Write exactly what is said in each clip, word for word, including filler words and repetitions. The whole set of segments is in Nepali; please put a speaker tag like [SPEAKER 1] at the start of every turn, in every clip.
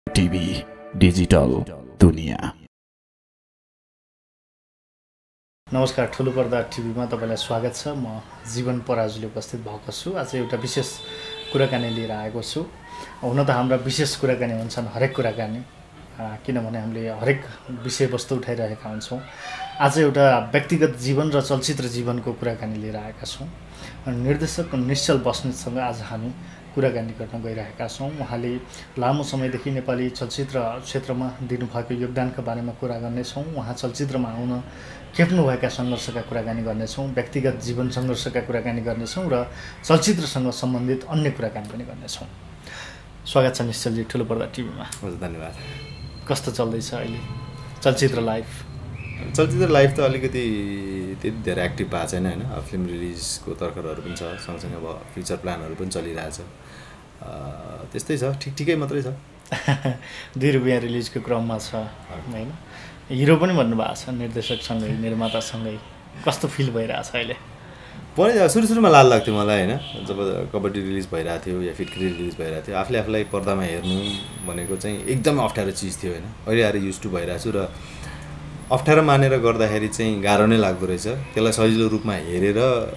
[SPEAKER 1] टिभी डिजिटल दुनिया।
[SPEAKER 2] नमस्कार, ठुलो पर्दा टिभीमा तपाईलाई स्वागत छ। म जीवन पराजुली उपस्थित भएको छु। आज एउटा विशेष कुराकानी लिएर आएको छु। हुन त हाम्रा विशेष कुराकानी हुन्छन्, हरेक कुराकानी, किनभने हामीले हरेक विषयवस्तु उठाइरहेका हुन्छौँ। आज एउटा व्यक्तिगत जीवन र चलचित्र जीवनको कुराकानी लिएर आएका छौँ। निर्देशक निश्चल बस्नेतसँग आज हामी कुराकानी गर्न गइरहेका छौँ। उहाँले लामो समयदेखि नेपाली चलचित्र क्षेत्रमा दिनुभएको योगदानका बारेमा कुरा गर्नेछौँ। उहाँ चलचित्रमा आउन खेप्नुभएका सङ्घर्षका कुराकानी गर्नेछौँ, व्यक्तिगत जीवन सङ्घर्षका कुराकानी गर्नेछौँ र चलचित्रसँग सम्बन्धित अन्य कुराकानी पनि गर्नेछौँ। स्वागत छ निश्चलजी ठुलो पर्दा टिभीमा।
[SPEAKER 3] हजुर, धन्यवाद।
[SPEAKER 2] कस्तो चल्दैछ अहिले चलचित्र लाइफ?
[SPEAKER 3] चलचित्र लाइफ त अलिकति त्यति धेरै एक्टिभ भएको छैन होइन। फिल्म रिलिजको तर्खरहरू पनि छ, सँगसँगै अब फ्युचर प्लानहरू पनि चलिरहेछ। त्यस्तै छ, ठिक ठिकै मात्रै छ।
[SPEAKER 2] दुई रुपियाँ रिलिजको क्रममा छ होइन। हिरो पनि भन्नुभएको छ, निर्देशकसँगै निर्मातासँगै। कस्तो फिल भइरहेछ अहिले?
[SPEAKER 3] पहिला सुरु सुरुमा लाल लाग्थ्यो मलाई होइन, जब कबड्डी रिलिज भइरहेको थियो या फिटकरी रिलिज भइरहेको थियो, आफूले आफूलाई पर्दामा हेर्नु भनेको चाहिँ एकदमै अप्ठ्यारो चिज थियो होइन। अहिले आएर युज टु भइरहेको छु र अप्ठ्यारो मानेर गर्दाखेरि चाहिँ गाह्रो नै लाग्दो रहेछ। त्यसलाई सजिलो रूपमा हेरेर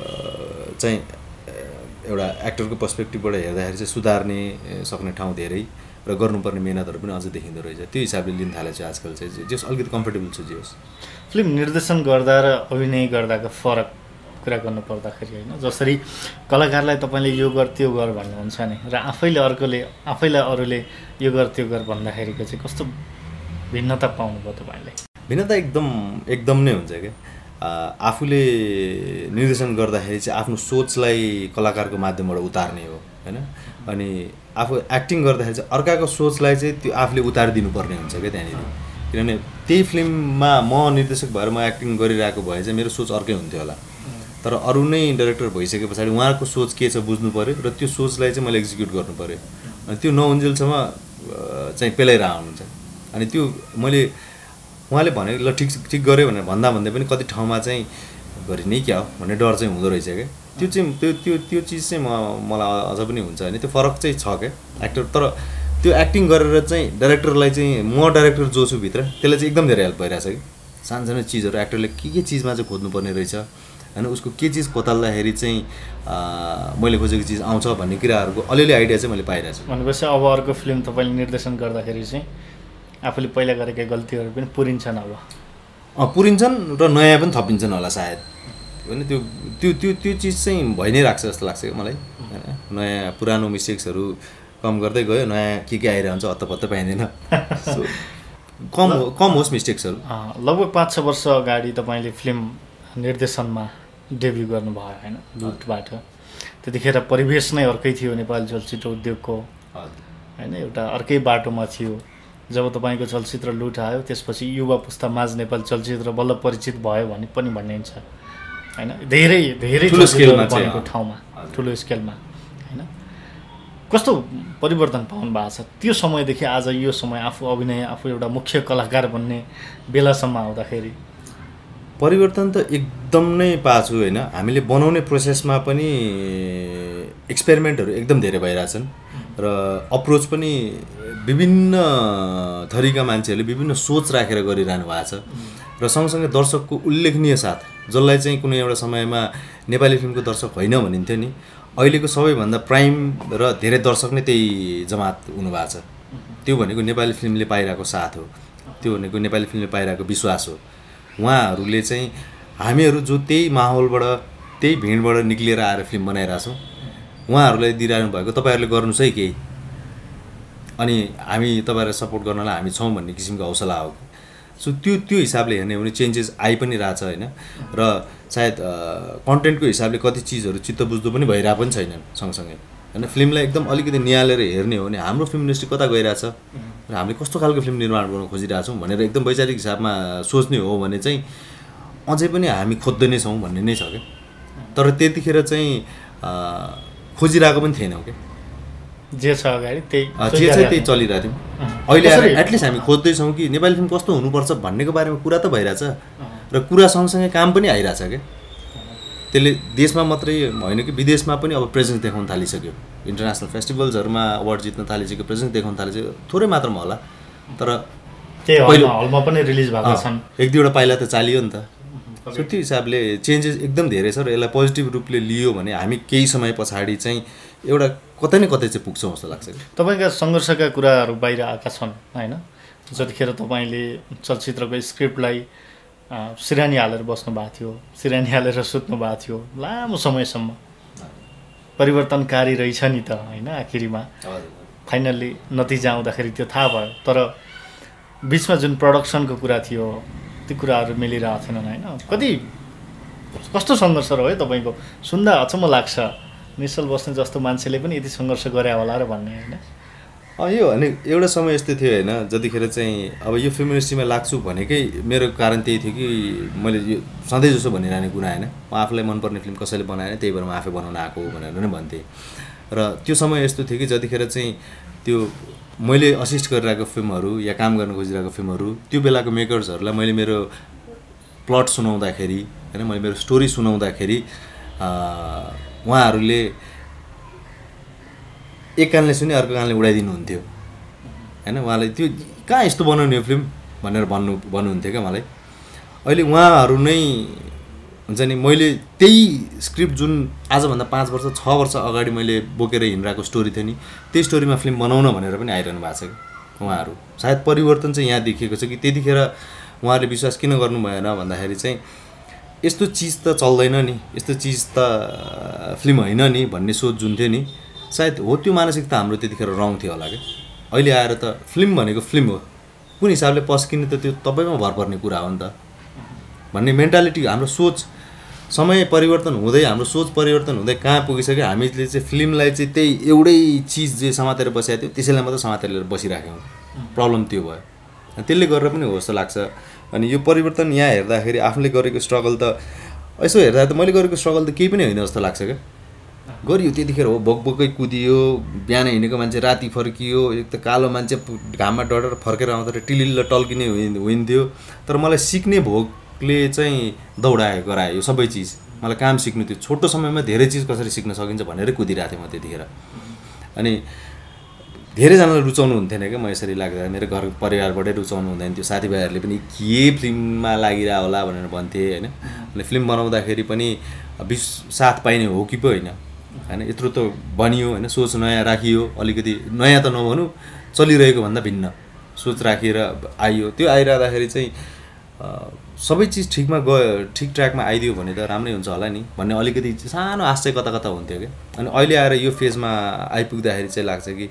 [SPEAKER 3] चाहिँ एउटा एक्टरको पर्सपेक्टिभबाट हेर्दाखेरि चाहिँ सुधार्ने सक्ने ठाउँ धेरै र गर्नुपर्ने मेहनतहरू पनि अझ देखिँदो रहेछ। त्यो हिसाबले लिन थालेको छु आजकल चाहिँ, जस अलिकति कम्फर्टेबल छु। जे होस्,
[SPEAKER 2] फिल्म निर्देशन गर्दा र अभिनय गर्दाको फरक कुरा गर्नु पर्दाखेरि होइन, जसरी कलाकारलाई तपाईँले यो गर त्यो गर भन्नुहुन्छ नि, र आफैले अर्कोले आफैलाई अरूले यो गर त्यो गर भन्दाखेरिको चाहिँ कस्तो भिन्नता पाउनुभयो तपाईँले?
[SPEAKER 3] भिन्नता एकदम एकदम नै हुन्छ क्या। आफूले निर्देशन गर्दाखेरि चाहिँ आफ्नो सोचलाई कलाकारको माध्यमबाट उतार्ने हो होइन, अनि आफू एक्टिङ गर्दाखेरि चाहिँ अर्काको सोचलाई चाहिँ त्यो आफूले उतारिदिनुपर्ने हुन्छ क्या त्यहाँनिर। किनभने त्यही फिल्ममा म निर्देशक भएर म एक्टिङ गरिरहेको भए चाहिँ मेरो सोच अर्कै हुन्थ्यो होला, तर अरू नै डाइरेक्टर भइसके पछाडि उहाँको सोच के छ बुझ्नु पऱ्यो र त्यो सोचलाई चाहिँ मैले एक्जिक्युट गर्नु पऱ्यो। अनि त्यो नहुन्जेलसम्म चाहिँ पेलाइरहेको हुन्छ। अनि त्यो मैले उहाँले भनेको ल ठिक ठिक गऱ्यो भनेर भन्दा भन्दै पनि कति ठाउँमा चाहिँ गरि नै क्या हो भन्ने डर चाहिँ हुँदो रहेछ क्या। त्यो चाहिँ त्यो त्यो त्यो चिज चाहिँ म मलाई अझ पनि हुन्छ होइन। त्यो फरक चाहिँ छ क्या एक्टर, तर त्यो एक्टिङ गरेर चाहिँ डाइरेक्टरलाई चाहिँ म डाइरेक्टर जो छु भित्र त्यसलाई चाहिँ एकदम धेरै हेल्प भइरहेछ कि। सानो सानो चिजहरू एक्टरले के के चिजमा चाहिँ खोज्नुपर्ने रहेछ होइन, उसको के चिज खोताल्दाखेरि चाहिँ मैले खोजेको चिज आउँछ भन्ने कुराहरूको अलिअलि आइडिया चाहिँ मैले पाइरहेको छु।
[SPEAKER 2] भनेपछि अब अर्को फिल्म तपाईँले निर्देशन गर्दाखेरि चाहिँ आफूले पहिला गरेका गल्तीहरू पनि पुरिन्छन् अब?
[SPEAKER 3] अँ, पुरिन्छन् र नयाँ पनि थपिन्छन् होला सायद होइन। त्यो त्यो त्यो त्यो चिज चाहिँ भइ नै राख्छ जस्तो लाग्छ क्या मलाई होइन। नयाँ पुरानो मिस्टेक्सहरू कम गर्दै गयो, नयाँ के के आइरहन्छ हत्तपत्त पाइँदैन। सो कम कम होस् मिस्टेक्सहरू।
[SPEAKER 2] लगभग पाँच छ वर्ष अगाडि तपाईँले फिल्म निर्देशनमा डेब्यू गर्नुभयो होइन, लुटबाट। त्यतिखेर परिवेश नै अर्कै थियो नेपाली चलचित्र उद्योगको होइन, एउटा अर्कै बाटोमा थियो। जब तपाईँको चलचित्र लुट आयो त्यसपछि युवा पुस्ता माझ नेपाली चलचित्र बल्ल परिचित भयो भने पनि भनिन्छ होइन, धेरै धेरै ठुलो स्केलमा बनेको ठाउँमा, ठुलो स्केलमा होइन। कस्तो परिवर्तन पाउनु भएको छ त्यो समयदेखि आज यो समय, आफू अभिनय आफू एउटा मुख्य कलाकार बन्ने बेलासम्म आउँदाखेरि?
[SPEAKER 3] परिवर्तन त एकदम नै पाएको छु होइन। हामीले बनाउने प्रोसेसमा पनि एक्सपेरिमेन्टहरू एकदम धेरै भइरहेछन् र अप्रोच पनि विभिन्न थरीका मान्छेहरूले विभिन्न सोच राखेर गरिरहनु भएको छ र सँगसँगै दर्शकको उल्लेखनीय साथ, जसलाई चाहिँ कुनै एउटा समयमा नेपाली फिल्मको दर्शक होइन भनिन्थ्यो नि, अहिलेको सबैभन्दा प्राइम र धेरै दर्शक नै त्यही जमात हुनुभएको छ। त्यो भनेको नेपाली फिल्मले पाइरहेको साथ हो, त्यो भनेको नेपाली फिल्मले पाइरहेको विश्वास हो। उहाँहरूले चाहिँ हामीहरू जो त्यही माहौलबाट त्यही भिडबाट निक्लिएर आएर फिल्म बनाइरहेछौँ, उहाँहरूलाई दिइरहनु भएको तपाईँहरूले गर्नुहोस् है केही, अनि हामी तपाईँहरूलाई सपोर्ट गर्नलाई हामी छौँ भन्ने किसिमको हौसला हो। सो त्यो त्यो हिसाबले हेर्ने हो भने चेन्जेस आइ पनि रहेछ होइन, र सायद कन्टेन्टको हिसाबले कति चिजहरू चित्त बुझ्दो पनि भइरहेको पनि छैनन् सँगसँगै होइन। फिल्मलाई एकदम अलिकति निहालेर हेर्ने हो भने हाम्रो फिल्म इन्डस्ट्री कता गइरहेछ र हामीले कस्तो खालको फिल्म निर्माण गर्न खोजिरहेछौँ भनेर एकदम वैचारिक हिसाबमा सोच्ने हो भने चाहिँ अझै पनि हामी खोज्दै नै छौँ भन्ने नै छ क्या। तर त्यतिखेर चाहिँ खोजिरहेको पनि थिएनौँ क्या,
[SPEAKER 2] जे छ अगाडि त्यही
[SPEAKER 3] जे छ त्यही चलिरहेको थियौँ। अहिले एटलिस्ट हामी खोज्दैछौँ कि नेपाली फिल्म कस्तो हुनुपर्छ भन्नेको बारेमा कुरा त भइरहेछ र कुरा सँगसँगै काम पनि आइरहेछ क्या। त्यसले देशमा मात्रै होइन कि विदेशमा पनि अब प्रेजेन्स देखाउन थालिसक्यो इन्टरनेसनल फेस्टिभल्सहरूमा अवार्ड जित्न थालेपछि प्रेजेन्स देखाउन थालेपछि थोरै मात्रामा होला तर
[SPEAKER 2] त्यही हलमा हलमा पनि रिलिज भएको छन्
[SPEAKER 3] एक दुईवटा पाइला त चालियो नि त सो त्यो हिसाबले चेन्जेस एकदम धेरै छ र यसलाई पोजिटिभ रूपले लियो भने हामी केही समय पछाडि चाहिँ एउटा कतै न कतै चाहिँ पुग्छौँ जस्तो लाग्छ
[SPEAKER 2] तपाईँका सङ्घर्षका कुराहरू बाहिर आएका छन् होइन जतिखेर तपाईँले चलचित्रको स्क्रिप्टलाई सिरानी हालेर बस्नु भएको थियो सिरानी हालेर सुत्नु भएको थियो लामो समयसम्म परिवर्तनकारी रहेछ नि त होइन आखिरीमा फाइनल्ली नतिजा आउँदाखेरि त्यो थाहा भयो तर बिचमा जुन प्रडक्सनको कुरा थियो ती कुराहरू मिलिरहेको थिएनन् होइन कति कस्तो सङ्घर्ष रह्यो है तपाईँको सुन्दा अचम्म लाग्छ निश्चल बस्नेत जस्तो मान्छेले पनि यति सङ्घर्ष गरे होला र भन्ने होइन
[SPEAKER 3] यो अनि एउटा समय यस्तो थियो होइन जतिखेर चाहिँ अब यो फिल्म इन्डस्ट्रीमा लाग्छु भनेकै मेरो कारण त्यही थियो कि मैले यो सधैँ जसो भनिरहने कुरा होइन म आफूलाई मनपर्ने फिल्म कसैले बनाएन त्यही भएर म आफै बनाउन आएको भनेर नै भन्थेँ र त्यो समय यस्तो थियो कि जतिखेर चाहिँ त्यो मैले असिस्ट गरिरहेको फिल्महरू या काम गर्न खोजिरहेको फिल्महरू त्यो बेलाको मेकर्सहरूलाई मैले मेरो प्लट सुनाउँदाखेरि होइन मैले मेरो स्टोरी सुनाउँदाखेरि उहाँहरूले एक कानले सुने अर्को कानले उडाइदिनुहुन्थ्यो होइन उहाँलाई त्यो कहाँ यस्तो बनाउने फिल्म भनेर भन्नु भन्नुहुन्थ्यो क्या मलाई अहिले उहाँहरू नै हुन्छ नि मैले त्यही स्क्रिप्ट जुन आजभन्दा पाँच वर्ष छ वर्ष अगाडि मैले बोकेर हिँडिरहेको स्टोरी थियो नि त्यही स्टोरीमा फिल्म बनाउन भनेर पनि आइरहनु भएको छ कि उहाँहरू सायद परिवर्तन चाहिँ यहाँ देखिएको छ कि त्यतिखेर उहाँहरूले विश्वास किन गर्नु भएन भन्दाखेरि चाहिँ यस्तो चिज त चल्दैन नि यस्तो चिज त फिल्म होइन नि भन्ने सोच जुन थियो नि सायद हो त्यो मानसिकता हाम्रो त्यतिखेर रङ थियो होला क्या अहिले आएर त फिल्म भनेको फिल्म हो कुन हिसाबले पस्किने त त्यो तपाईँमा भर पर्ने कुरा हो नि त भन्ने मेन्टालिटी हाम्रो सोच समय परिवर्तन हुँदै हाम्रो सोच परिवर्तन हुँदै कहाँ पुगिसक्यो हामीले चाहिँ फिल्मलाई चाहिँ त्यही एउटै चिज जे समातेर बसेको थियो त्यसैलाई मात्रै समातेर लिएर बसिराख्यौँ प्रब्लम त्यो भयो त्यसले गरेर पनि हो जस्तो लाग्छ अनि यो परिवर्तन यहाँ हेर्दाखेरि आफूले गरेको स्ट्रगल त यसो हेर्दा त मैले गरेको स्ट्रगल त केही पनि होइन जस्तो लाग्छ क्या गरियो त्यतिखेर हो बोकबोकै कुदियो बिहान हिँडेको मान्छे राति फर्कियो एक त कालो मान्छे घाममा डढेर फर्केर आउँदाखेरि टिलिल्ल टल्किने हुन्थ्यो तर मलाई सिक्ने भोकले चाहिँ दौडायो गरायो यो सबै चिज मलाई काम सिक्नु थियो छोटो समयमा धेरै चिज कसरी सिक्न सकिन्छ भनेर कुदिरहेको थिएँ म त्यतिखेर अनि धेरैजनाले रुचाउनु हुन्थेन क्या म यसरी लाग्दा मेरो घर परिवारबाटै रुचाउनु हुँदैन थियो साथीभाइहरूले पनि के फिल्ममा लागिरह होला भनेर भन्थे होइन अनि फिल्म बनाउँदाखेरि पनि विश साथ पाइने हो कि पो होइन होइन यत्रो त बनियो होइन सोच नयाँ राखियो अलिकति नयाँ त नभनौँ चलिरहेको भन्दा भिन्न सोच राखेर आइयो त्यो आइरहँदाखेरि चाहिँ सबै चिज ठिकमा गयो ठिक ट्र्याकमा आइदियो भने त राम्रै हुन्छ होला नि भन्ने अलिकति सानो आश चाहिँ कता कता हुन्थ्यो क्या अनि अहिले आएर यो फेजमा आइपुग्दाखेरि चाहिँ लाग्छ कि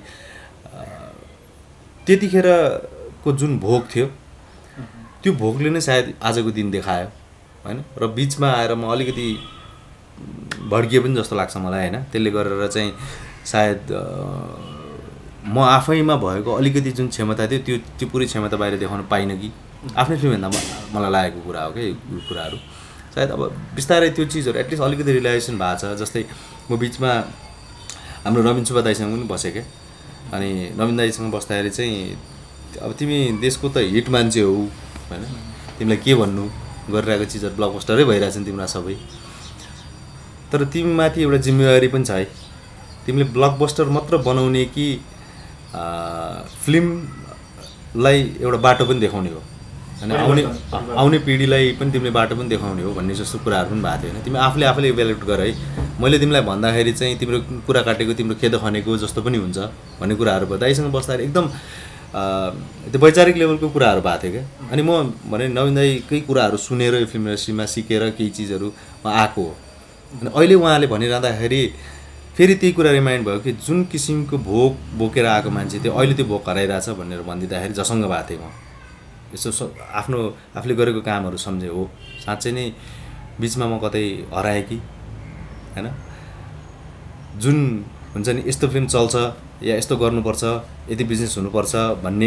[SPEAKER 3] त्यतिखेरको जुन भोग थियो त्यो भोगले नै सायद आजको दिन देखायो होइन र बिचमा आएर म अलिकति भड्किए पनि जस्तो लाग्छ मलाई होइन त्यसले गरेर चाहिँ सायद म आफैमा भएको अलिकति जुन क्षमता थियो त्यो त्यो पुरै क्षमता बाहिर देखाउन पाइनँ कि आफ्नै फिल्मभन्दा मलाई लागेको कुरा हो क्या यो कुराहरू सायद अब बिस्तारै त्यो चिजहरू एटलिस्ट अलिकति रियलाइजेसन भएको छ जस्तै म बिचमा हाम्रो रविन सुब्बा दाइसँग पनि बसेँ क्या अनि रविन दाइसँग बस्दाखेरि चाहिँ अब तिमी देशको त हिट मान्छे हो होइन तिमीलाई के भन्नु गरिरहेको चिजहरू ब्लकबस्टरै भइरहेछन् तिम्रो सबै तर तिमीमाथि एउटा जिम्मेवारी पनि छ है तिमीले ब्लकबस्टर मात्र बनाउने कि फिल्मलाई एउटा बाटो पनि देखाउने हो होइन आउने आउने पिँढीलाई पनि तिमीले बाटो पनि देखाउने हो भन्ने जस्तो कुराहरू पनि भएको थियो होइन तिमी आफूले आफूले इभ्यालुएट गर है मैले तिमीलाई भन्दाखेरि चाहिँ तिम्रो कुरा काटेको तिम्रो खेद खनेको जस्तो पनि हुन्छ भन्ने कुराहरू भयो दाइसँग बस्दाखेरि एकदम त्यो वैचारिक लेभलको कुराहरू भएको थियो क्या अनि म भने नवीन दाइकै कुराहरू सुनेर यो फिल्म इन्डस्ट्रीमा सिकेर केही चिजहरू आएको हो अनि अहिले उहाँले भनिरहँदाखेरि फेरि त्यही कुरा रिमाइन्ड भयो कि जुन किसिमको भोग बोकेर आएको मान्छे थियो अहिले त्यो भोग हराइरहेछ भनेर भनिदिँदाखेरि झसङ्ग भएको थिएँ म यसो आफ्नो आफूले गरेको कामहरू सम्झे हो साँच्चै नै बिचमा म कतै हराएँ कि होइन जुन हुन्छ नि यस्तो फिल्म चल्छ या यस्तो गर्नुपर्छ यति बिजनेस हुनुपर्छ भन्ने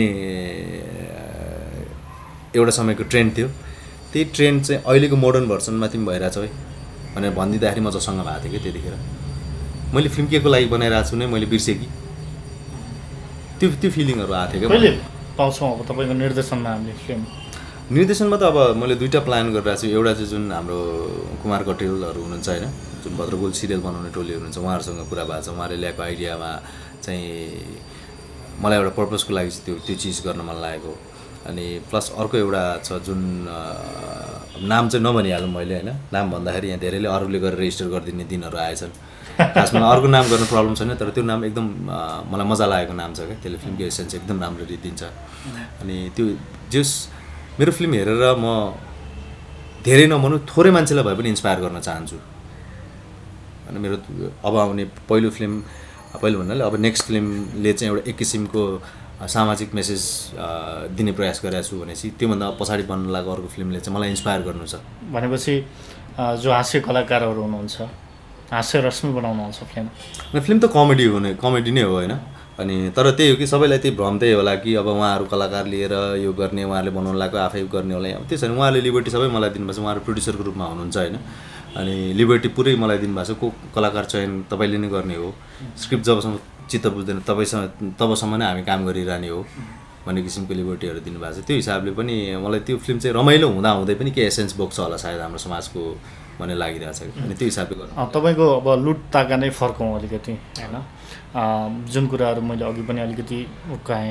[SPEAKER 3] एउटा समयको ट्रेन्ड थियो त्यही ट्रेन्ड चाहिँ अहिलेको मोडर्न भर्सनमा तिमी भइरहेछौ है भनेर भनिदिँदाखेरि म जसँग भएको थिएँ कि त्यतिखेर मैले फिल्म के को लागि बनाइरहेको छु नै मैले बिर्सेँ कि त्यो त्यो फिलिङहरू आएको थियो
[SPEAKER 2] क्या पाउँछौँ अब तपाईँको निर्देशनमा हामीले फिल्म
[SPEAKER 3] निर्देशनमा त अब मैले दुईवटा प्लान गरिरहेको छु एउटा चाहिँ जुन हाम्रो कुमार कटेलहरू हुनुहुन्छ होइन जुन भद्रगोल सिरियल बनाउने टोली हुनुहुन्छ उहाँहरूसँग कुरा भएको छ। उहाँले ल्याएको आइडियामा चाहिँ मलाई एउटा पर्पसको लागि त्यो त्यो चिज गर्न मन लागेको। अनि प्लस अर्को एउटा छ जुन नाम चाहिँ नभनिहालौँ मैले होइन, नाम भन्दाखेरि यहाँ धेरैले अरूले गरेर रेजिस्टर गरिदिने दिनहरू आएछन्। खासमा अर्को नाम गर्न प्रब्लम छैन, तर त्यो नाम एकदम मलाई मजा लागेको नाम छ क्या, त्यसले फिल्मको एसेन्स एकदम राम्ररी दिन्छ। अनि त्यो जस मेरो फिल्म हेरेर म धेरै नभनौँ थोरै मान्छेलाई भए पनि इन्सपायर गर्न चाहन्छु। अनि मेरो अब आउने पहिलो फिल्म पहिलो भन्नाले अब नेक्स्ट फिल्मले चाहिँ एउटा एक किसिमको सामाजिक मेसेज दिने प्रयास गरेको छु भनेपछि त्योभन्दा पछाडि बन्न लागेको अर्को फिल्मले चाहिँ मलाई इन्सपायर गर्नु छ।
[SPEAKER 2] भनेपछि जो हास्य कलाकारहरू हुनुहुन्छ हास्य रश्मि बनाउनुहुन्छ फिल्म,
[SPEAKER 3] फिल्म त कमेडी हुने कमेडी नै हो होइन। अनि तर त्यही हो कि सबैलाई त्यही भ्रम त्यही होला कि अब उहाँहरू कलाकार लिएर यो गर्ने, उहाँहरूले बनाउनु लागेको आफै गर्ने होला। अब त्यसो भने उहाँहरूले लिबर्टी सबै मलाई दिनुभएको छ, उहाँहरू प्रड्युसरको रूपमा हुनुहुन्छ होइन। अनि लिबर्टी पुरै मलाई दिनुभएको छ, को कलाकार चयन तपाईँले नै गर्ने हो, स्क्रिप्ट जबसम्म चित्त बुझ्दैन तपाईँसँग तबसम्म नै हामी काम गरिरहने हो भन्ने किसिमको लिबर्टीहरू दिनुभएको छ। त्यो हिसाबले पनि मलाई त्यो फिल्म चाहिँ रमाइलो हुँदा हुँदै पनि के एसेन्स बोक्छ होला सायद हाम्रो समाजको भन्ने लागिरहेको छ। अनि त्यो हिसाबले गर्नु
[SPEAKER 2] तपाईँको अब लुट ताका नै फर्कौँ अलिकति होइन। जुन कुराहरू मैले अघि पनि अलिकति उक्काएँ,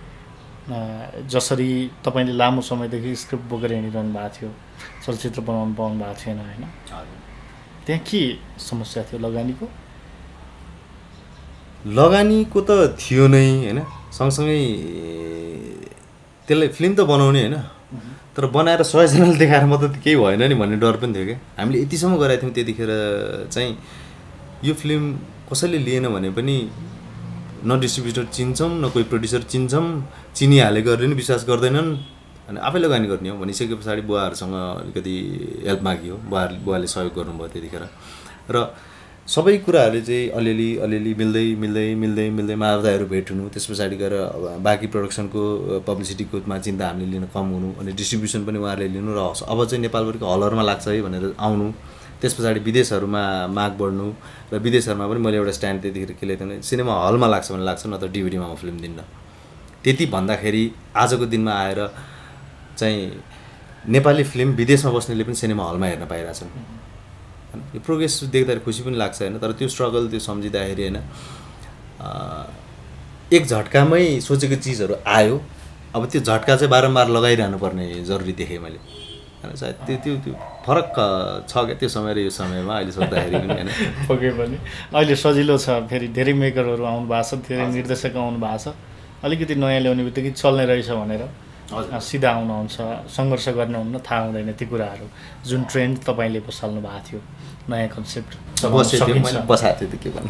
[SPEAKER 2] जसरी तपाईँले लामो समयदेखि स्क्रिप्ट बोकेर हिँडिरहनु भएको थियो, चलचित्र बनाउनु पाउनु भएको थिएन होइन, त्यहाँ के समस्या थियो? लगानीको
[SPEAKER 3] लगानीको त थियो नै होइन, सँगसँगै त्यसलाई फिल्म त बनाउने होइन, तर बनाएर सयजनाले देखाएर मात्रै त केही भएन नि भन्ने डर पनि थियो क्या। हामीले यतिसम्म गरेका थियौँ त्यतिखेर चाहिँ यो फिल्म कसैले लिएन भने पनि न डिस्ट्रिब्युटर चिन्छौँ न कोही प्रड्युसर चिन्छौँ, चिनिहालेकोहरूले नि विश्वास गर्दैनन्। अनि आफै लगानी गर्ने हो भनिसके पछाडि बुवाहरूसँग अलिकति हेल्प मागियो, बुवाहरूले बुवाले सहयोग गर्नुभयो त्यतिखेर। र सबै कुराहरू चाहिँ अलिअलि अलिअलि मिल्दै मिल्दै मिल्दै मिल्दै मार्दाहरू भेट हुनु, त्यस पछाडि गएर बाँकी प्रडक्सनको पब्लिसिटीकोमा चिन्ता हामीले लिन कम हुनु, अनि डिस्ट्रिब्युसन पनि उहाँहरूले लिनु, र अब चाहिँ नेपालभरिको हलहरूमा लाग्छ है भनेर आउनु, त्यस पछाडि विदेशहरूमा माग बढ्नु, र विदेशहरूमा पनि मैले एउटा स्ट्यान्ड त्यतिखेर के ल्याएको थिएँ, सिनेमा हलमा लाग्छ भने लाग्छ, नत्र डिभिडीमा म फिल्म दिन्न। त्यति भन्दाखेरि आजको दिनमा आएर चाहिँ नेपाली फिल्म विदेशमा बस्नेले पनि सिनेमा हलमा हेर्न पाइरहेछन्। यो प्रोग्रेस देख्दाखेरि खुसी पनि लाग्छ होइन, तर त्यो स्ट्रगल त्यो सम्झिँदाखेरि होइन एक झट्कामै सोचेको चिजहरू आयो, अब त्यो झट्का चाहिँ बारम्बार लगाइरहनु पर्ने जरुरी देखेँ मैले होइन। सायद त्यो त्यो त्यो फरक छ क्या त्यो समय र यो समयमा अहिले सोच्दाखेरि पनि होइन।
[SPEAKER 2] पक्कै पनि अहिले सजिलो छ, फेरि धेरै मेकरहरू आउनु भएको छ, धेरै निर्देशक आउनु भएको छ, अलिकति नयाँ ल्याउने बित्तिकै चल्ने रहेछ भनेर सिधा आउनुहुन्छ, सङ्घर्ष गर्नुहुन्न, थाहा हुँदैन ती कुराहरू। जुन ट्रेन्ड तपाईँले बसाल्नु भएको थियो, नयाँ कन्सेप्ट
[SPEAKER 3] बसाएको थियो के भन्नु,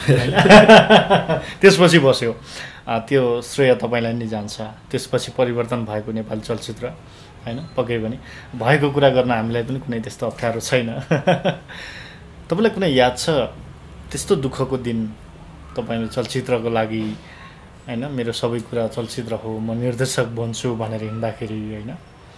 [SPEAKER 2] त्यसपछि बस्यो, त्यो श्रेय तपाईँलाई नै जान्छ। त्यसपछि परिवर्तन भएको नेपाली चलचित्र होइन, पक्कै पनि भएको कुरा गर्न हामीलाई पनि कुनै त्यस्तो अप्ठ्यारो छैन। तपाईँलाई कुनै याद छ त्यस्तो दुःखको दिन तपाईँले चलचित्रको लागि होइन, मेरो सबै कुरा चलचित्र हो, म निर्देशक बन्छु भनेर हिँड्दाखेरि होइन,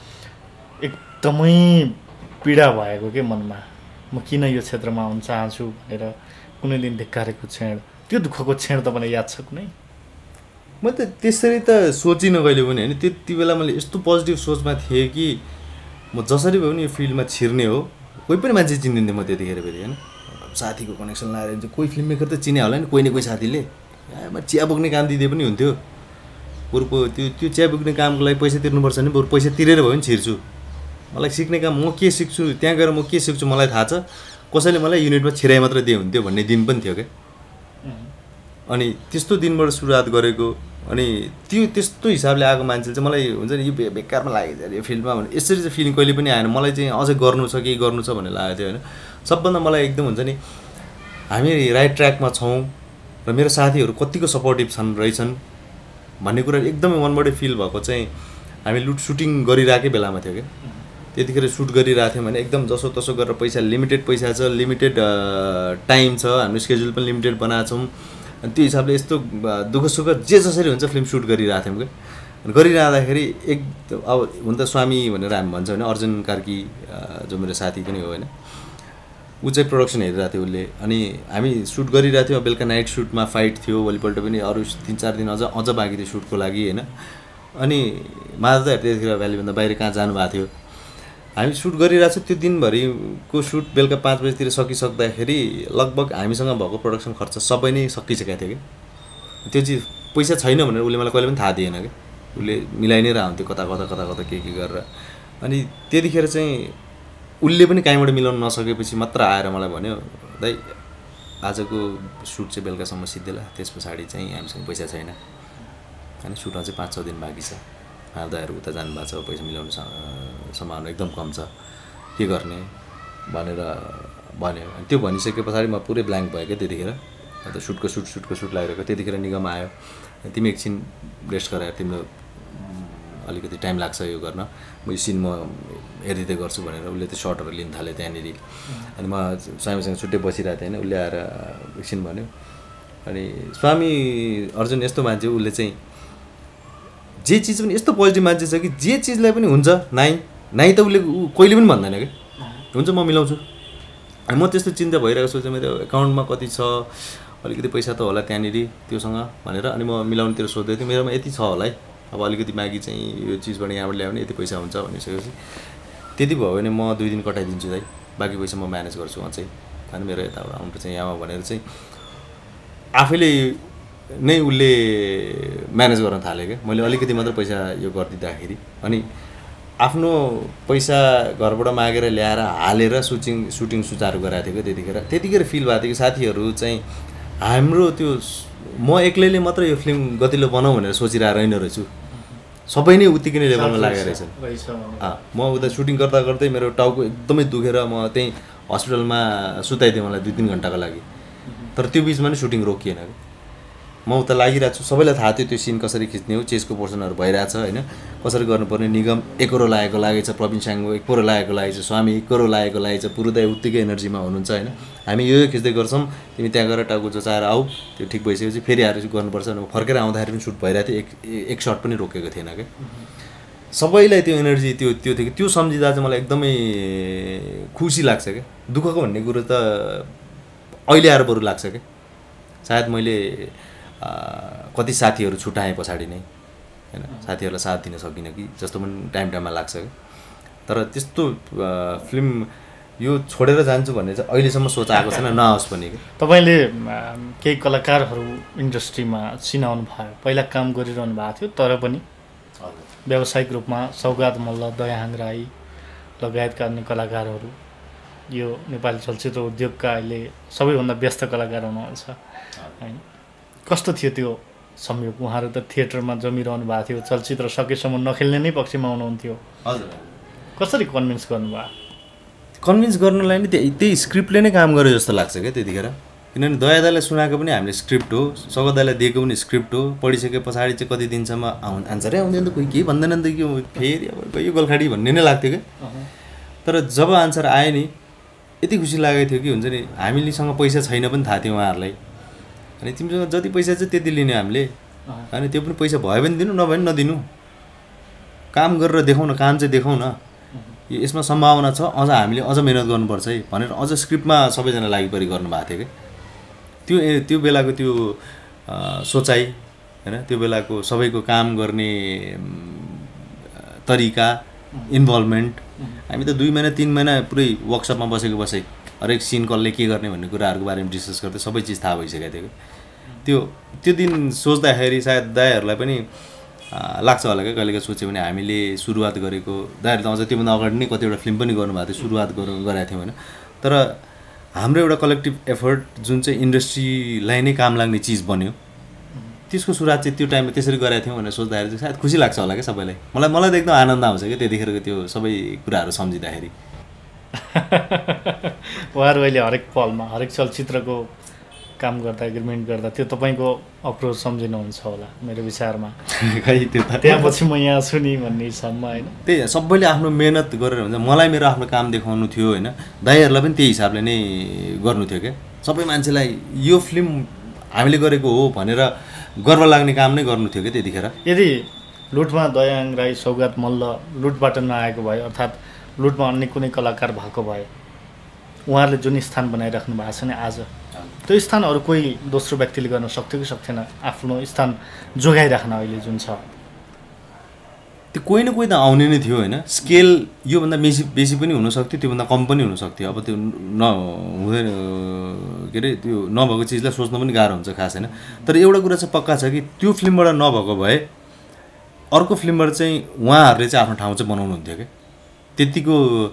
[SPEAKER 2] एकदमै पीडा भएको के मनमा, म किन यो क्षेत्रमा आउन चाहन्छु भनेर कुनै दिन धिक्कारेको क्षण, त्यो दुःखको क्षण तपाईँलाई याद छ कुनै?
[SPEAKER 3] म त त्यसरी त सोचिनँ कहिले पनि होइन। त्यति बेला मैले यस्तो पोजिटिभ सोचमा थिएँ कि म जसरी भए पनि यो फिल्डमा छिर्ने हो। कोही पनि मान्छे चिनिदिन्थेँ म त्यतिखेर फेरि होइन, साथीको कनेक्सन लगाएर हुन्छ, कोही फिल्म मेकर त चिने होला नि, कोही न कोही साथीले म चिया बोक्ने काम दिँदै पनि हुन्थ्यो। बरु त्यो त्यो चिया बोक्ने कामको लागि पैसा तिर्नुपर्छ नि, बरु पैसा तिरेर भयो भने छिर्छु। मलाई सिक्ने काम म के सिक्छु, त्यहाँ गएर म के सिक्छु मलाई थाहा छ, कसैले मलाई युनिटमा छिराइ मात्र दिए हुन्थ्यो भन्ने दिन पनि थियो क्या। अनि त्यस्तो दिनबाट सुरुवात गरेको, अनि त्यो त्यस्तो हिसाबले आएको मान्छेले चाहिँ मलाई हुन्छ नि यो बेकारमा लागेको यो फिल्डमा भने यसरी चाहिँ फिलिङ कहिले पनि आएन। मलाई चाहिँ अझै गर्नु छ केही गर्नु छ भन्ने लागेको थियो होइन। सबभन्दा मलाई एकदम हुन्छ नि हामी राइट ट्र्याकमा छौँ र मेरो साथीहरू कतिको सपोर्टिभ छन् रहेछन् भन्ने कुरा एकदमै मनबाटै फिल भएको चाहिँ हामी लुट सुटिङ गरिरहेकै बेलामा थियो क्या। त्यतिखेर सुट गरिरहेको थियौँ भने एकदम जसो तसो गरेर पैसा लिमिटेड पैसा छ, लिमिटेड टाइम छ, हाम्रो स्केड्युल पनि लिमिटेड बनाएको छौँ। अनि त्यो हिसाबले यस्तो दुःख सुख जे जसरी हुन्छ फिल्म सुट गरिरहेको थियौँ क्या। अनि गरिरहँदाखेरि एक अब हुन त स्वामी भनेर हामी भन्छौँ होइन, अर्जुन कार्की जो मेरो साथी पनि हो होइन, ऊ चाहिँ प्रोडक्सन हेरिरहेको थियो उसले। अनि हामी सुट गरिरहेको थियौँ, बेलुका नाइट सुटमा फाइट थियो, भोलिपल्ट पनि अरू तिन चार दिन अझ अझ बाँकी थियो सुटको लागि होइन। अनि माधव दाइहरू त्यतिखेर भ्यालीभन्दा बाहिर कहाँ जानुभएको थियो हामी सुट गरिरहेको छ त्यो दिनभरिको सुट बेलुका पाँच बजीतिर सकिसक्दाखेरि लगभग हामीसँग भएको प्रोडक्सन खर्च सबै नै सकिसकेको थियो कि त्यो चिज पैसा छैन भनेर उसले मलाई कहिले पनि थाहा दिएन कि उसले मिलाइ नै रहन्थ्यो कता कता कता कता के के गरेर अनि त्यतिखेर चाहिँ उसले पनि कहीँबाट मिलाउन नसकेपछि मात्र आएर मलाई भन्यो दाइ आजको सुट चाहिँ बेलुकासम्म सिद्धिएला त्यस पछाडि चाहिँ हामीसँग पैसा छैन अनि सुटमा चाहिँ पाँच छ दिन बाँकी छ दाइहरू उता जानुभएको छ पैसा मिलाउनु सम्भावना एकदम कम छ के गर्ने भनेर भन्यो अनि त्यो भनिसके पछाडि म पुरै ब्ल्याङ्क भयो क्या त्यतिखेर अन्त सुटको सुट सुटको सुट लागिरहेको त्यतिखेर निगम आयो तिमी एकछिन रेस्ट गराएर तिम्रो अलिकति टाइम लाग्छ यो गर्न म यो सिन म हेरिदिँदै गर्छु भनेर उसले त्यो सर्टहरू लिन थाल्यो त्यहाँनिर अनि म स्वामीसँग छुट्टै बसिरहेको थिएँ होइन उसले आएर एकछिन भन्यो अनि स्वामी अर्जुन यस्तो मान्छे उसले चाहिँ जे चिज पनि यस्तो पोजिटिभ मान्छे छ कि जे चिजलाई पनि हुन्छ नाइ नाइ त उसले कहिले पनि भन्दैन कि हुन्छ म मिलाउँछु अनि म त्यस्तो चिन्ता भइरहेको छु चाहिँ मेरो एकाउन्टमा कति छ अलिकति पैसा त होला त्यहाँनिर त्योसँग भनेर अनि म मिलाउनुतिर सोध्दै थिएँ मेरोमा यति छ होला है अब अलिकति मागी चाहिँ यो चिजबाट यहाँबाट ल्यायो भने यति पैसा हुन्छ भनिसकेपछि त्यति भयो भने म दुई दिन कटाइदिन्छु दाइ बाँकी पैसा म म्यानेज गर्छु म चाहिँ अनि मेरो यताबाट आउनु चाहिँ यहाँमा भनेर चाहिँ आफैले नै उसले म्यानेज गर्न थाल्यो क्या मैले अलिकति मात्र पैसा यो गरिदिँदाखेरि अनि आफ्नो पैसा घरबाट मागेर ल्याएर हालेर सुटिङ सुटिङ सुचारू गराएको थियो क्या त्यतिखेर त्यतिखेर फिल भएको थियो कि साथीहरू चाहिँ हाम्रो त्यो म एक्लैले मात्र यो फिल्म गतिलो बनाऊ भनेर सोचिरहेको रहेन रहेछु सबै नै उत्तिकै नै लेभलमा लागेको रहेछ म उता सुटिङ गर्दा गर्दै मेरो टाउको एकदमै दुखेर म त्यहीँ हस्पिटलमा सुताइदिएँ मलाई दुई तिन घन्टाको लागि तर त्यो बिचमा नै सुटिङ रोकिएन कि म उता लागिरहेको छु सबैलाई थाहा थियो त्यो सिन कसरी खिच्ने हो चेसको पोर्सनहरू भइरहेछ होइन कसरी गर्नुपर्ने निगम एकरो लागेको लागेको छ प्रवीण साङ्गो एकरो लागेको लागेको छ स्वामी एकरो लागेको लागेको छ पुरोदाय उत्तिकै एनर्जीमा हुनुहुन्छ होइन हामी यो यो खिच्दै गर्छौँ तिमी त्यहाँ गएर टाउको जोचाएर आऊ त्यो ठिक भइसकेपछि फेरि आएर गर्नुपर्छ भने फर्केर आउँदाखेरि पनि सुट भइरहेको थियो एक एक सर्ट पनि रोकेको थिएन क्या सबैलाई त्यो एनर्जी त्यो त्यो थियो कि त्यो सम्झिँदा चाहिँ मलाई एकदमै खुसी लाग्छ क्या दुःखको भन्ने कुरो त अहिले आएर बरु लाग्छ क्या सायद मैले कति साथीहरू छुट्याएँ पछाडि नै होइन साथीहरूलाई साथ दिन सकिनँ कि जस्तो पनि टाइम टाइममा लाग्छ क्या तर त्यस्तो फिल्म यो छोडेर जान्छु भन्ने चाहिँ अहिलेसम्म सोच आएको छैन नआओस् पनि कि
[SPEAKER 2] तपाईँले केही कलाकारहरू इन्डस्ट्रीमा चिनाउनु भयो पहिला काम गरिरहनु भएको थियो तर पनि व्यावसायिक रूपमा सौगात मल्ल दयाहाङ राई लगायतका अन्य कलाकारहरू यो नेपाली चलचित्र उद्योगका अहिले सबैभन्दा व्यस्त कलाकार हुनुहुन्छ होइन कस्तो थियो त्यो संयोग उहाँहरू त थिएटरमा जमिरहनु भएको थियो चलचित्र सकेसम्म नखेल्ने नै पक्षमा हुनुहुन्थ्यो
[SPEAKER 3] हजुर
[SPEAKER 2] कसरी कन्भिन्स गर्नुभयो
[SPEAKER 3] कन्भिन्स गर्नलाई नै त्यही त्यही स्क्रिप्टले नै काम गर्यो जस्तो लाग्छ क्या त्यतिखेर किनभने दया दाइलाई सुनाएको पनि हामीले स्क्रिप्ट हो सौगात दाइलाई दिएको पनि स्क्रिप्ट हो पढिसके पछाडि चाहिँ कति दिनसम्म आउ आन्सरै आउँदैन त कोही केही भन्दैनन् त के फेरि अब यो गोलखाडी भन्ने नै लाग्थ्यो क्या तर जब आन्सर आयो नि यति खुसी लागेको थियो कि हुन्छ नि हामीसँग पैसा छैन पनि थाहा थियो उहाँहरूलाई अनि तिमीसँग जति पैसा चाहिँ त्यति लिने हामीले अनि त्यो पनि पैसा भयो भने दिनु नभए पनि नदिनु काम गरेर देखाउँ न काम चाहिँ देखाउँ न यसमा सम्भावना छ अझ हामीले अझ मेहनत गर्नुपर्छ है भनेर अझ स्क्रिप्टमा सबैजना लागिपरि गर्नुभएको थियो क्या त्यो त्यो बेलाको त्यो सोचाइ होइन त्यो बेलाको सबैको काम गर्ने तरिका इन्भल्भमेन्ट हामी त दुई महिना तिन महिना पुरै वर्कसपमा बसेको बसेँ हरेक सिन कसले के गर्ने भन्ने कुराहरूको बारेमा डिस्कस गर्दै सबै चिज थाहा भइसकेको थियो त्यो त्यो दिन सोच्दाखेरि सायद दाइहरूलाई पनि लाग्छ होला क्या कहिलेकाहीँ सोच्यो भने हामीले सुरुवात गरेको दाइहरूले त अझ त्योभन्दा अगाडि नै कतिवटा फिल्म पनि गर्नुभएको थियो सुरुवात गरेको थियौँ होइन तर हाम्रो एउटा कलेक्टिभ एफर्ट जुन चाहिँ इन्डस्ट्रीलाई नै काम लाग्ने चिज बन्यो त्यसको सुरुवात चाहिँ त्यो टाइममा त्यसरी गरेका थियौँ भनेर सोच्दाखेरि चाहिँ सायद खुसी लाग्छ होला क्या सबैलाई मलाई मलाई त एकदम आनन्द आउँछ क्या त्यतिखेरको त्यो सबै कुराहरू सम्झिँदाखेरि
[SPEAKER 2] उहाँहरू अहिले हरेक पलमा हरेक चलचित्रको काम गर्दा एग्रिमेन्ट गर्दा त्यो तपाईँको अप्रोच सम्झिनुहुन्छ होला मेरो विचारमा
[SPEAKER 3] खै त्यो त
[SPEAKER 2] त्यहाँपछि म यहाँ छु नि भन्ने हिसाबमा होइन
[SPEAKER 3] त्यही सबैले आफ्नो मेहनत गरेर हुन्छ मलाई मेरो आफ्नो काम देखाउनु थियो होइन दाइहरूलाई पनि त्यही हिसाबले नै गर्नु थियो क्या सबै मान्छेलाई यो फिल्म हामीले गरेको हो भनेर गर्व लाग्ने काम नै गर्नु थियो क्या त्यतिखेर
[SPEAKER 2] यदि लुटमा दयाहाङ राई सौगात मल्ल लुटबाट नआएको भए अर्थात् लुटमा अन्य कुनै कलाकार भएको भए उहाँहरूले जुन स्थान बनाइराख्नु भएको छ नि आज त्यो स्थान अरू कोही दोस्रो व्यक्तिले गर्न सक्थ्यो कि सक्थेन आफ्नो स्थान जोगाइराख्न अहिले जुन छ
[SPEAKER 3] त्यो कोही न कोही त आउने नै थियो होइन स्केल योभन्दा बेसी बेसी पनि हुनसक्थ्यो त्योभन्दा कम पनि हुनसक्थ्यो अब त्यो न हुँदैन के अरे त्यो नभएको चिजलाई सोच्न पनि गाह्रो हुन्छ खास होइन तर एउटा कुरा चाहिँ पक्का छ कि त्यो फिल्मबाट नभएको भए अर्को फिल्मबाट चाहिँ उहाँहरूले चाहिँ आफ्नो ठाउँ चाहिँ बनाउनु हुन्थ्यो क्या त्यतिको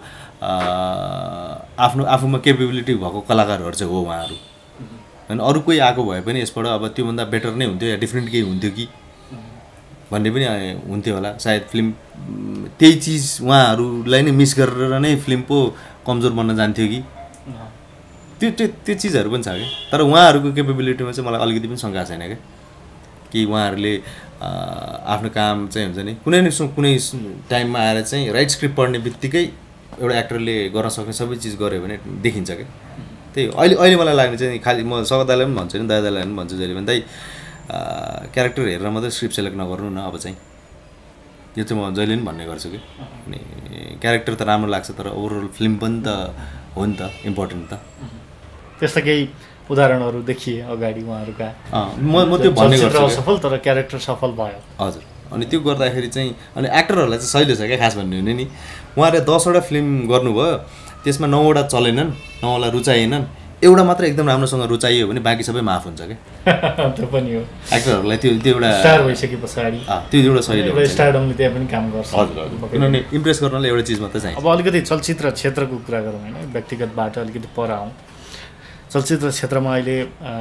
[SPEAKER 3] आफ्नो आफूमा केपेबिलिटी भएको कलाकारहरू चाहिँ हो उहाँहरू होइन अरू कोही आएको भए पनि यसबाट अब त्योभन्दा बेटर नै हुन्थ्यो या डिफ्रेन्ट केही हुन्थ्यो कि भन्ने पनि हुन्थ्यो होला सायद फिल्म त्यही चिज उहाँहरूलाई नै मिस गरेर नै फिल्म पो कमजोर बन्न जान्थ्यो कि त्यो त्यो त्यो चिजहरू पनि छ क्या तर उहाँहरूको केपेबिलिटीमा चाहिँ मलाई अलिकति पनि शङ्का छैन क्या कि उहाँहरूले आफ्नो काम चाहिँ हुन्छ नि कुनै न कुनै टाइममा आएर चाहिँ राइट स्क्रिप्ट पढ्ने बित्तिकै एउटा एक्टरले गर्न सक्ने सबै चिज गर्यो भने देखिन्छ क्या त्यही अहिले अहिले मलाई लाग्ने चाहिँ खालि म सगदालाई पनि भन्छु नि दादालाई पनि भन्छु जहिले पनि दाइ क्यारेक्टर हेरेर मात्रै स्क्रिप्ट सेलेक्ट नगर्नु न अब चाहिँ यो चाहिँ म जहिले पनि भन्ने गर्छु कि अनि क्यारेक्टर त राम्रो लाग्छ तर ओभरअल फिल्म पनि त हो नि त इम्पोर्टेन्ट त
[SPEAKER 2] त्यस्ता केही उदाहरणहरू देखिए अगाडि उहाँहरूका
[SPEAKER 3] म म त्यो भन्ने गर्छु
[SPEAKER 2] सफल तर क्यारेक्टर सफल भयो
[SPEAKER 3] हजुर अनि त्यो गर्दाखेरि चाहिँ अनि एक्टरहरूलाई चाहिँ सहिलो छ क्या खास भन्ने हुने नि उहाँले दसवटा फिल्म गर्नुभयो त्यसमा नौवटा चलेनन् नौवटा रुचाएनन् एउटा मात्र एकदम राम्रोसँग रुचाइयो भने बाँकी सबै माफ हुन्छ क्या
[SPEAKER 2] त्यो पनि हो
[SPEAKER 3] एक्टरहरूलाई त्यो त्यो एउटा
[SPEAKER 2] स्टार भइसके पछाडि
[SPEAKER 3] त्यो एउटा सहिलो
[SPEAKER 2] एउटा स्टारडमले त्यहाँ पनि काम गर्छ
[SPEAKER 3] हजुर हजुर किनभने इम्प्रेस गर्नलाई एउटा चिज मात्रै चाहिन्छ
[SPEAKER 2] अब अलिकति चलचित्र क्षेत्रको कुरा गरौँ होइन व्यक्तिगतबाट अलिकति पर आउँ चलचित्र क्षेत्रमा अहिले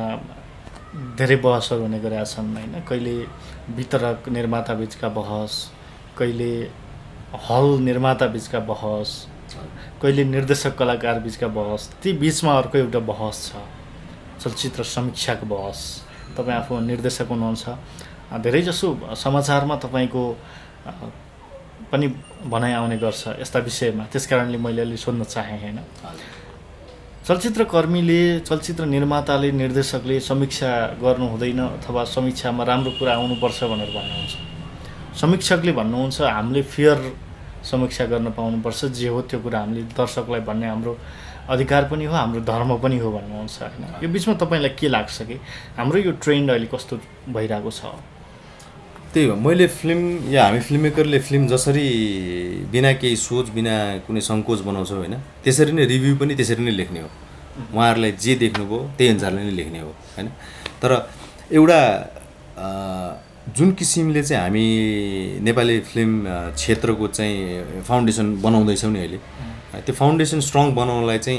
[SPEAKER 2] धेरै बहसहरू हुने गरेका छन् होइन कहिले वितरक निर्माता बिचका बहस कहिले हल निर्माता बिचका बहस कहिले निर्देशक कलाकार बिचका बहस ती बिचमा अर्को एउटा बहस छ चलचित्र समीक्षाको बहस तपाईँ आफू निर्देशक हुनुहुन्छ धेरैजसो समाचारमा तपाईँको पनि भनाइ आउने गर्छ यस्ता विषयमा त्यसकारणले मैले अलि सोध्न चाहेँ होइन चलचित्रकर्मीले चलचित्र निर्माताले निर्देशकले समीक्षा गर्नु हुँदैन अथवा समीक्षामा राम्रो कुरा आउनुपर्छ भनेर भन्नुहुन्छ समीक्षकले भन्नुहुन्छ हामीले फेयर समीक्षा गर्न पाउनुपर्छ जे हो त्यो कुरा हामीले दर्शकलाई भन्ने हाम्रो अधिकार पनि हो हाम्रो धर्म पनि हो भन्नुहुन्छ होइन यो बिचमा तपाईँलाई के लाग्छ कि हाम्रो यो ट्रेन्ड अहिले कस्तो भइरहेको छ
[SPEAKER 3] त्यही हो मैले फिल्म या हामी फिल्म मेकरले फिल्म जसरी बिना केही सोच बिना कुनै सङ्कोच बनाउँछौँ होइन त्यसरी नै रिभ्यू पनि त्यसरी नै लेख्ने हो उहाँहरूलाई जे देख्नुभयो त्यही अनुसारले नै लेख्ने हो होइन तर एउटा जुन किसिमले चाहिँ हामी नेपाली फिल्म क्षेत्रको चाहिँ फाउन्डेसन बनाउँदैछौँ नि अहिले त्यो फाउन्डेसन स्ट्रङ बनाउनलाई चाहिँ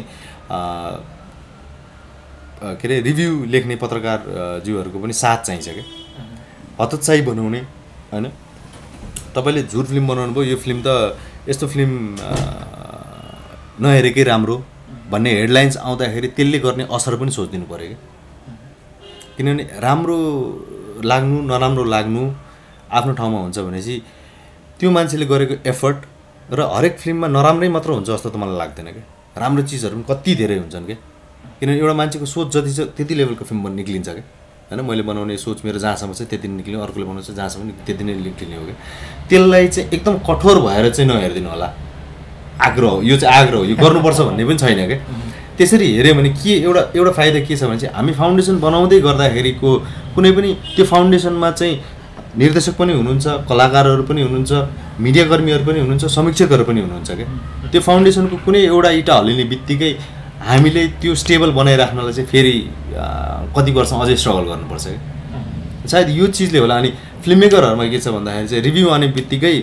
[SPEAKER 3] के अरे रिभ्यू लेख्ने पत्रकार ज्यूहरूको पनि साथ चाहिन्छ क्या हतोत्साही बनाउने होइन तपाईँले झुट फिल्म बनाउनु भयो यो फिल्म त यस्तो फिल्म नहेरेकै राम्रो भन्ने हेडलाइन्स आउँदाखेरि त्यसले गर्ने असर पनि सोचिदिनु पऱ्यो क्या किनभने राम्रो लाग्नु नराम्रो लाग्नु आफ्नो ठाउँमा हुन्छ भनेपछि त्यो मान्छेले गरेको एफर्ट र हरेक फिल्ममा नराम्रै मात्र हुन्छ जस्तो त मलाई लाग्दैन क्या राम्रो चिजहरू पनि कति धेरै हुन्छन् क्या किनभने एउटा मान्छेको सोच जति छ त्यति लेभलको फिल्म पनि निक्लिन्छ क्या होइन मैले बनाउने सोच मेरो जहाँसम्म चाहिँ त्यति नै निक्लियो अर्कोले बनाउँछ जहाँसम्म त्यति नै निक्लिने हो क्या त्यसलाई चाहिँ एकदम कठोर भएर चाहिँ नहेरिदिनु होला आग्रह यो चाहिँ आग्रह हो यो गर्नुपर्छ भन्ने पनि छैन क्या त्यसरी हेऱ्यो भने के एउटा एउटा फाइदा के छ भने चाहिँ हामी फाउन्डेसन बनाउँदै गर्दाखेरिको कुनै पनि त्यो फाउन्डेसनमा चाहिँ निर्देशक पनि हुनुहुन्छ कलाकारहरू पनि हुनुहुन्छ मिडियाकर्मीहरू पनि हुनुहुन्छ समीक्षकहरू पनि हुनुहुन्छ क्या त्यो फाउन्डेसनको कुनै एउटा इँटा हल्लिने बित्तिकै हामीले त्यो स्टेबल बनाइराख्नलाई चाहिँ फेरि कति वर्ष अझै स्ट्रगल गर्नुपर्छ क्या सायद यो चिजले होला अनि फिल्म मेकरहरूमा के छ भन्दाखेरि चाहिँ रिभ्यू आउने बित्तिकै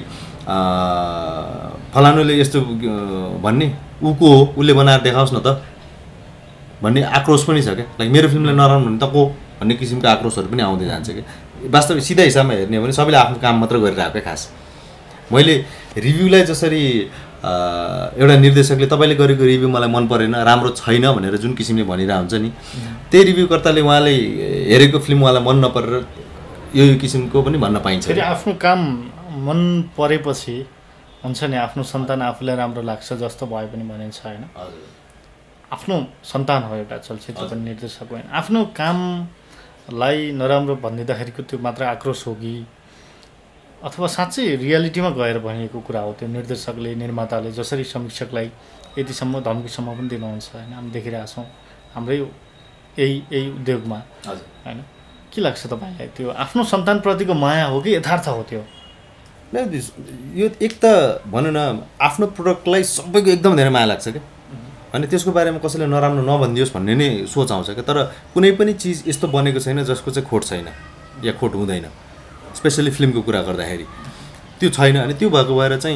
[SPEAKER 3] फलानुले यस्तो भन्ने ऊको हो उसले बनाएर देखाओस् न त भन्ने आक्रोश पनि छ क्या लाइक मेरो फिल्मलाई नराम्रो भने त को भन्ने किसिमको आक्रोशहरू पनि आउँदै जान्छ क्या वास्तविक सिधा हिसाबमा हेर्ने हो भने सबैले आफ्नो काम मात्र गरिरहेको क्या खास मैले रिभ्यूलाई जसरी एउटा निर्देशकले तपाईँले गरेको रिभ्यू मलाई मन परेन राम्रो छैन भनेर जुन किसिमले भनिरहेको हुन्छ नि त्यही रिभ्यूकर्ताले उहाँले हेरेको फिल्म उहाँलाई मन नपरेर यो यो किसिमको पनि भन्न पाइन्छ
[SPEAKER 2] फेरि आफ्नो काम मन परेपछि हुन्छ नि आफ्नो सन्तान आफूलाई राम्रो लाग्छ जस्तो भए पनि भनिन्छ होइन आफ्नो सन्तान हो एउटा चलचित्र पनि निर्देशक होइन आफ्नो कामलाई नराम्रो भनिदिँदाखेरिको त्यो मात्र आक्रोश हो कि अथवा साँच्चै रियालिटीमा गएर भनेको कुरा हो त्यो निर्देशकले निर्माताले जसरी समीक्षकलाई यतिसम्म धम्कीसम्म पनि दिनुहुन्छ होइन हामी देखिरहेछौँ हाम्रै यही यही उद्योगमा होइन के लाग्छ तपाईँलाई त्यो आफ्नो सन्तानप्रतिको माया हो कि यथार्थ हो त्यो
[SPEAKER 3] यो एक त भनौँ न आफ्नो प्रोडक्टलाई सबैको एकदम धेरै माया लाग्छ क्या अनि त्यसको बारेमा कसैले नराम्रो नभनिदियोस् भन्ने नै सोच आउँछ क्या तर कुनै पनि चिज यस्तो बनेको छैन जसको चाहिँ खोट छैन या खोट हुँदैन स्पेसली फिल्मको कुरा गर्दाखेरि त्यो छैन अनि त्यो भएको भएर चाहिँ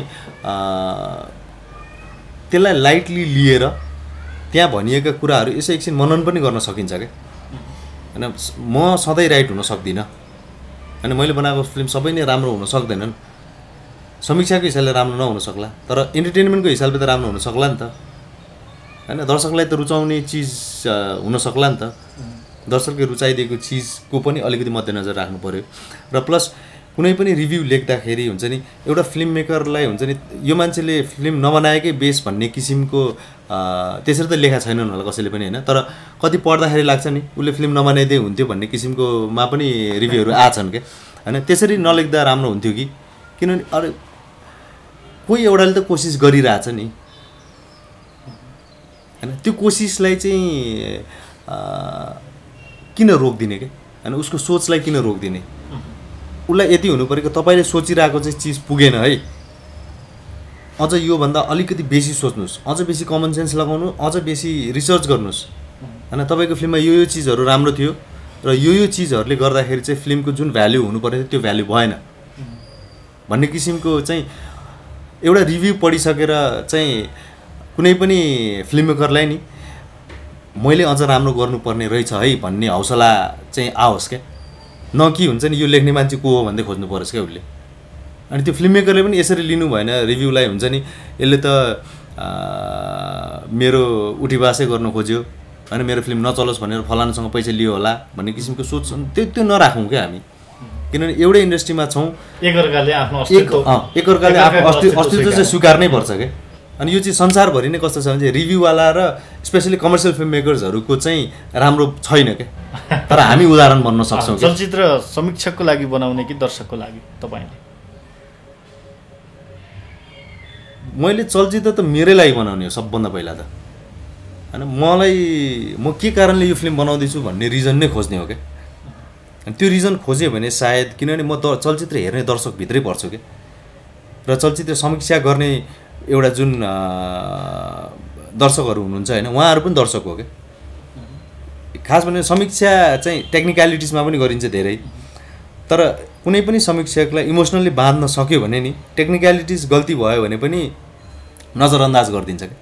[SPEAKER 3] त्यसलाई लाइटली लिएर त्यहाँ भनिएका कुराहरू यसै एकछिन मनन पनि गर्न सकिन्छ क्या होइन म सधैँ राइट हुन सक्दिनँ अनि मैले बनाएको फिल्म सबै नै राम्रो हुन सक्दैनन् समीक्षाको हिसाबले राम्रो नहुन सक्ला तर इन्टरटेनमेन्टको हिसाबले त राम्रो हुन सक्ला नि त होइन दर्शकलाई त रुचाउने चिज हुन सक्ला नि त दर्शकले रुचाइदिएको चिजको पनि अलिकति मध्यनजर राख्नु पऱ्यो र प्लस कुनै पनि रिभ्यू लेख्दाखेरि हुन्छ नि एउटा फिल्म मेकरलाई हुन्छ नि यो मान्छेले फिल्म नबनाएकै बेस भन्ने किसिमको त्यसरी त लेखा छैनन् होला कसैले पनि होइन तर कति पढ्दाखेरि लाग्छ नि उसले फिल्म नबनाइदिए हुन्थ्यो भन्ने किसिमकोमा पनि रिभ्यूहरू आछन् क्या होइन त्यसरी नलेख्दा राम्रो हुन्थ्यो कि किनभने अरू कोही एउटाले त कोसिस गरिरहेछ नि होइन त्यो कोसिसलाई चाहिँ किन रोकिदिने क्या होइन उसको सोचलाई किन रोकिदिने उसलाई यति हुनु पऱ्यो कि तपाईँले सोचिरहेको चाहिँ चिज पुगेन है अझ योभन्दा अलिकति बेसी सोच्नुहोस् अझ बेसी कमन सेन्स लगाउनु अझ बेसी रिसर्च गर्नुहोस् होइन तपाईँको फिल्ममा यो यो चिजहरू राम्रो थियो र यो यो चिजहरूले गर्दाखेरि चाहिँ फिल्मको जुन भ्याल्यु हुनुपर्ने थियो त्यो भ्याल्यु भएन भन्ने किसिमको चाहिँ एउटा रिभ्यू पढिसकेर चाहिँ कुनै पनि फिल्म मेकरलाई नि मैले अझ राम्रो गर्नुपर्ने रहेछ है भन्ने हौसला चाहिँ आओस् क्या न कि हुन्छ नि यो लेख्ने मान्छे को हो भन्दै खोज्नु परोस् क्या उसले अनि त्यो फिल्म मेकरले पनि यसरी लिनु भएन रिभ्यूलाई हुन्छ नि यसले त मेरो उठीबासै गर्न खोज्यो होइन मेरो फिल्म नचलोस् भनेर फलानासँग पैसा लियो होला भन्ने किसिमको सोच त्यो त्यो नराखौँ क्या हामी किनभने एउटै इन्डस्ट्रीमा छौँ
[SPEAKER 2] एकअर्काले आफ्नो अस्तित्व
[SPEAKER 3] एकअर्काले आफ्नो अस्तित्व चाहिँ स्वीकार्नै पर्छ क्या अनि यो चाहिँ संसारभरि नै कस्तो छ भने चाहिँ रिभ्यूवाला र स्पेसली कमर्सियल फिल्म मेकर्सहरूको चाहिँ राम्रो छैन क्या तर हामी उदाहरण बन्न सक्छौँ
[SPEAKER 2] चलचित्र समीक्षकको लागि बनाउने कि दर्शकको लागि तपाईँले
[SPEAKER 3] मैले चलचित्र त मेरै लागि बनाउने हो सबभन्दा पहिला त होइन मलाई म के कारणले यो फिल्म बनाउँदैछु भन्ने रिजन नै खोज्ने हो क्या अनि त्यो रिजन खोजेँ भने सायद किनभने म द चलचित्र हेर्ने दर्शकभित्रै पर्छु क्या र चलचित्र समीक्षा गर्ने एउटा जुन दर्शकहरू हुनुहुन्छ होइन उहाँहरू पनि दर्शक हो क्या खास भनेर समीक्षा चाहिँ टेक्निकलिटिजमा पनि गरिन्छ धेरै तर कुनै पनि समीक्षकलाई इमोसनल्ली बाँध्न सक्यो भने नि टेक्निकलिटिज गल्ती भयो भने पनि नजरअन्दाज गरिदिन्छ क्या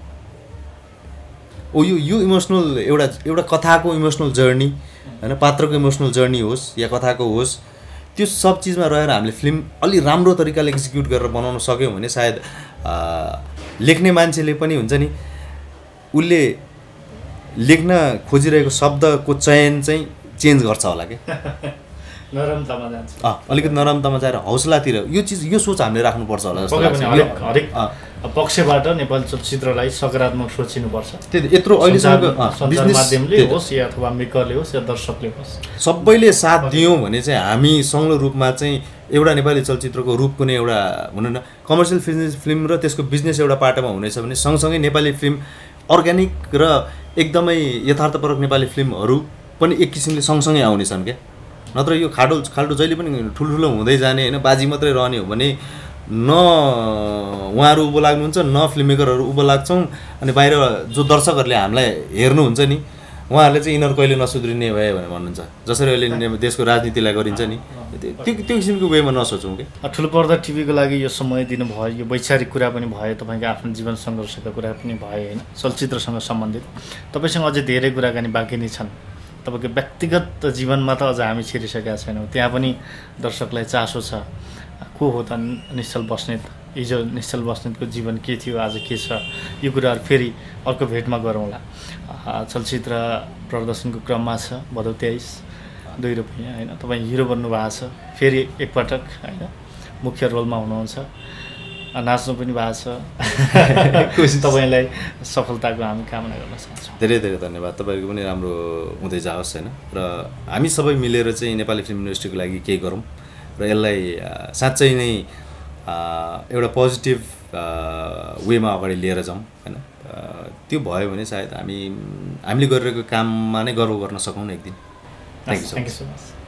[SPEAKER 3] ओ यो यो इमोसनल एउटा एउटा कथाको इमोसनल जर्नी होइन पात्रको इमोसनल जर्नी होस् या कथाको होस् त्यो सब चिजमा रहेर हामीले फिल्म अलि राम्रो तरिकाले एक्जिक्युट गरेर बनाउन सक्यौँ भने सायद लेख्ने मान्छेले पनि हुन्छ नि उसले लेख्न खोजिरहेको शब्दको चयन चाहिँ चेन्ज गर्छ होला क्या
[SPEAKER 2] नरमतामा जान्छ
[SPEAKER 3] अँ अलिकति नरमतामा जाएर हौसलातिर यो चिज यो सोच हामीले राख्नुपर्छ होला जस्तो लाग्छ
[SPEAKER 2] हरेक पक्षबाट नेपाली चलचित्रलाई सकारात्मक सोचिनुपर्छ
[SPEAKER 3] त्यही यत्रो अहिलेसम्मको
[SPEAKER 2] सञ्चार माध्यमले होस् या अथवा मेकरले होस् या दर्शकले होस्
[SPEAKER 3] सबैले साथ दियौँ भने चाहिँ हामी संलग्न रूपमा चाहिँ एउटा नेपाली चलचित्रको रूप कुनै एउटा भनौँ न कमर्सियल बिजनेस फिल्म र त्यसको बिजनेस एउटा पाटोमा हुनेछ भने सँगसँगै नेपाली फिल्म अर्ग्यानिक र एकदमै यथार्थपरक नेपाली फिल्महरू पनि एक किसिमले सँगसँगै आउनेछन् क्या नत्र यो खाडो खाल्डो जहिले पनि ठुल्ठुलो हुँदै जाने होइन बाजी मात्रै रहने हो भने न उहाँहरू उँभो लाग्नुहुन्छ न फिल्म मेकरहरू उँभो लाग्छौँ अनि बाहिर जो दर्शकहरूले हामीलाई हेर्नुहुन्छ नि उहाँहरूले चाहिँ यिनीहरू कहिले नसुध्रिने भए भनेर भन्नुहुन्छ जसरी अहिले देशको राजनीतिलाई गरिन्छ नि त्यो त्यो किसिमको वेमा नसोचौँ कि
[SPEAKER 2] ठुलो पर्दा टिभीको लागि यो समय दिनुभयो यो वैचारिक कुरा पनि भयो तपाईँको आफ्नो जीवन सङ्घर्षका कुरा पनि भयो होइन चलचित्रसँग सम्बन्धित तपाईँसँग अझै धेरै कुराकानी बाँकी नै छन् तपाईँको व्यक्तिगत जीवनमा त अझ हामी छिरिसकेका छैनौँ त्यहाँ पनि दर्शकलाई चासो छ को हो त निश्चल बस्नेत हिजो निश्चल बस्नेतको जीवन के थियो आज के छ यो कुराहरू फेरि अर्को भेटमा गरौँला चलचित्र प्रदर्शनको क्रममा छ भदौ तेइस दुई रुपियाँ होइन तपाईँ हिरो बन्नुभएको छ फेरि एकपटक होइन मुख्य रोलमा हुनुहुन्छ नाच्नु पनि भएको छ तपाईँलाई सफलताको हामी कामना गर्न चाहन्छौँ
[SPEAKER 3] धेरै धेरै धन्यवाद तपाईँको पनि राम्रो हुँदै जाओस् होइन र हामी सबै मिलेर चाहिँ नेपाली फिल्म इन्डस्ट्रीको लागि केही गरौँ र यसलाई साँच्चै नै एउटा पोजिटिभ वेमा अगाडि लिएर जाउँ होइन त्यो भयो भने सायद हामी हामीले गरिरहेको काममा नै गर्व गर्न सकौँ न एक दिन थ्याङ्क यू सो मच